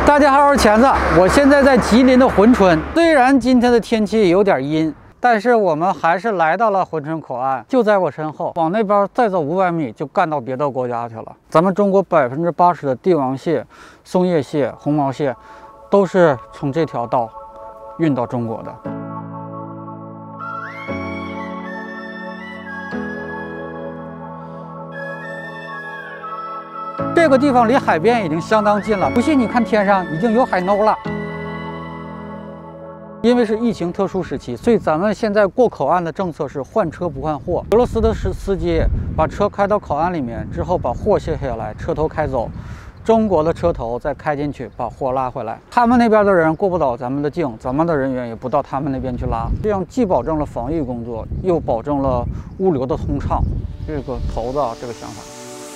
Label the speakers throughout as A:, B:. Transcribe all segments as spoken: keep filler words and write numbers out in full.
A: 大家好，我是钳子，我现在在吉林的珲春。虽然今天的天气有点阴，但是我们还是来到了珲春口岸，就在我身后。往那边再走五百米，就干到别的国家去了。咱们中国百分之八十的帝王蟹、松叶蟹、红毛蟹，都是从这条道运到中国的。 这个地方离海边已经相当近了，不信你看天上已经有海鸥了。因为是疫情特殊时期，所以咱们现在过口岸的政策是换车不换货。俄罗斯的司司机把车开到口岸里面之后，把货卸下来，车头开走；中国的车头再开进去，把货拉回来。他们那边的人过不到咱们的境，咱们的人员也不到他们那边去拉，这样既保证了防疫工作，又保证了物流的通畅。这个头子啊，这个想法。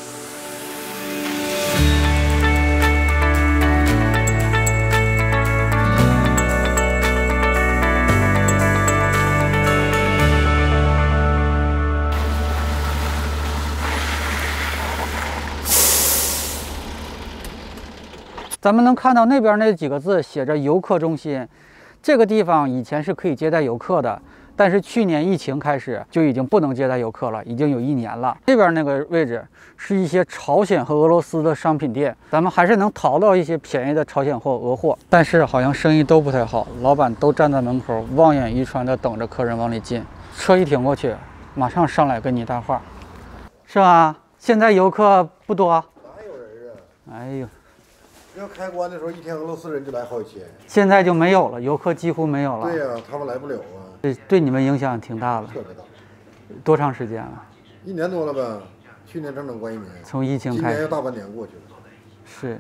A: 咱们能看到那边那几个字写着“游客中心”，这个地方以前是可以接待游客的，但是去年疫情开始就已经不能接待游客了，已经有一年了。这边那个位置是一些朝鲜和俄罗斯的商品店，咱们还是能淘到一些便宜的朝鲜货、俄货，但是好像生意都不太好，老板都站在门口望眼欲穿的等着客人往里进。车一停过去，马上上来跟你搭话，是吧？现在游客不多，
B: 哪有人啊？
A: 哎呦。
B: 要开关的时候，一天俄罗斯人就来好几千，
A: 现在就没有了，游客几乎没有了。
B: 对呀、啊，他们来不了啊。
A: 对，对你们影响挺大的。
B: 特别大。
A: 多长时间了？
B: 一年多了吧？去年整整关一年。
A: 从疫情开始。
B: 今年要大半年过去了。
A: 是，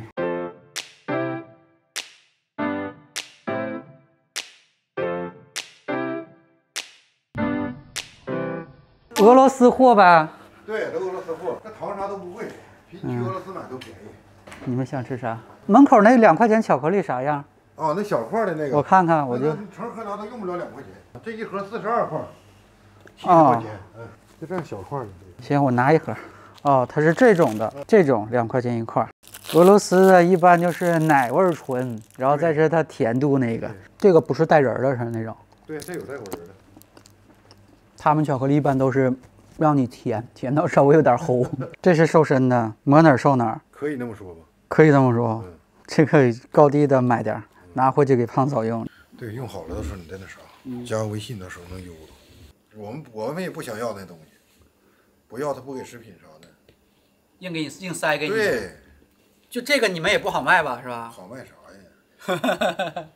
A: 哎。俄罗斯货呗。
B: 对，都俄罗斯货，这糖啥都不贵，比去俄罗斯买都便宜。
A: 你们想吃啥？门口那两块钱巧克力啥样？
B: 哦，那小块的那个。
A: 我看看，我就。
B: 成盒拿都用不了两块钱，这一盒四十二块，七十块钱。嗯，就这样小块的。
A: 行，我拿一盒。哦，它是这种的，这种两块钱一块。俄罗斯的一般就是奶味纯，然后再是它甜度那个。这个不是带仁的，是那种。
B: 对，这有带果仁的。
A: 他们巧克力一般都是让你甜，甜到稍微有点齁。这是瘦身的，抹哪儿瘦哪儿。
B: 可以那么说吧，
A: 可以这么说，嗯、这可以高低的买点，拿回去给胖嫂用。
B: 对，用好了的时候你再那啥，嗯、加个微信的时候能邮到。我们我们也不想要那东西，不要他不给食品啥的，
A: 硬给你硬塞给你。
B: 对，
A: 就这个你们也不好卖吧，是吧？
B: 好卖啥呀？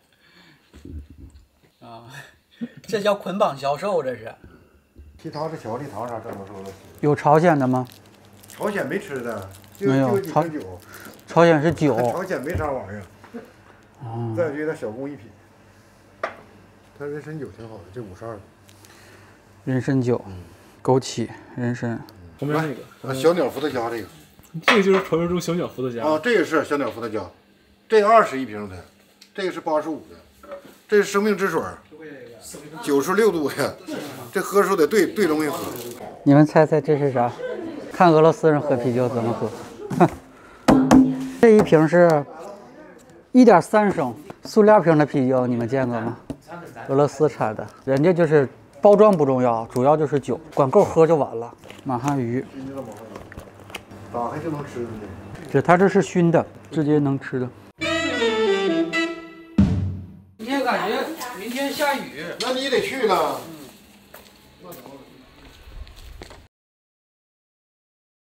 A: 啊，这叫捆绑销售，这是。
B: 其他是巧克力糖啥，这都是俄罗斯。
A: 有朝鲜的吗？
B: 朝鲜没吃的。
A: 没有，
B: 朝
A: 朝鲜是酒，
B: 朝鲜没啥玩意儿。
A: 哦，
B: 再就有点小工艺品。它人参酒挺好的，这五十二。
A: 人参酒，嗯、枸杞、人参。
C: 后面那个，
B: 啊，小鸟伏特加这个。
C: 这个就是传说中小鸟伏特加。
B: 啊，这个是小鸟伏特加，这个二十一瓶的，这个是八十五的，这是生命之水，九十六度的，这喝时候得兑兑东西喝。
A: 你们猜猜这是啥？看俄罗斯人喝啤酒怎么喝。这一瓶是一点三升塑料瓶的啤酒，你们见过吗？俄罗斯产的，人家就是包装不重要，主要就是酒，管够喝就完了。马哈鱼，
B: 打开就能吃的。
A: 这它这是熏的，直接能吃的。今天感觉明天下雨，
B: 那你得去了。